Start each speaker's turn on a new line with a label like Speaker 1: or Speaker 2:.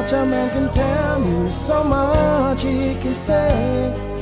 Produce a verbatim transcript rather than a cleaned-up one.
Speaker 1: much a man can tell me, so much he can say.